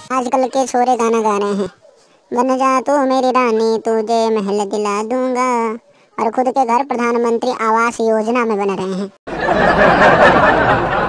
आजकल के छोरे गाना गा रहे हैं, बन जा तू मेरी रानी तुझे महल दिला दूंगा, और खुद के घर प्रधानमंत्री आवास योजना में बन रहे हैं।